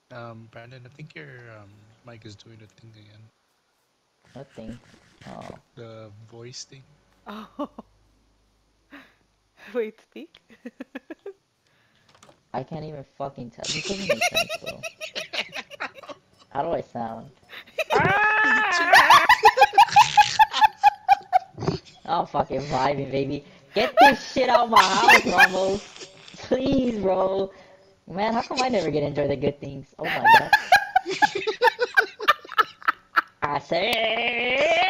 Brandon, I think your mic is doing the thing again. Nothing. Oh, The voice thing. Oh, wait, speak? I can't even fucking tell. This doesn't make sense, bro. How do I sound? YouTube. Oh, fucking vibing, baby. Get this shit out my house, Ramos. Please, bro. Man, how come I never get to enjoy the good things? Oh my god. I say.